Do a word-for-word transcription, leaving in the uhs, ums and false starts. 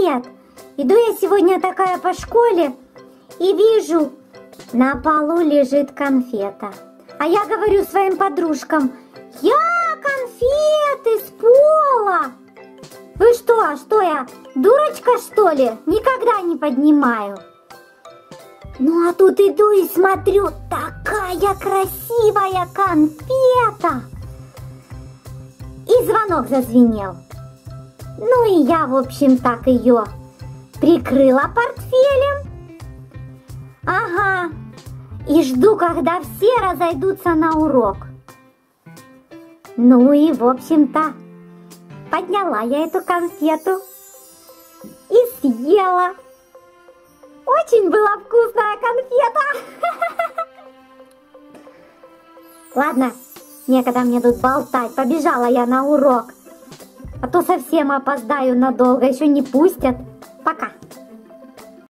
привет! Иду я сегодня такая по школе и вижу, на полу лежит конфета. А я говорю своим подружкам: я конфеты с пола! Вы что, что я, дурочка что ли? Никогда не поднимаю. Ну а тут иду и смотрю, такая красивая конфета. И звонок зазвенел. Ну и я, в общем, так ее прикрыла портфелем. Ага. И жду, когда все разойдутся на урок. Ну и, в общем-то, подняла я эту конфету и съела. Очень была вкусная конфета. Ладно, некогда мне тут болтать. Побежала я на урок. А то совсем опоздаю надолго, еще не пустят. Пока.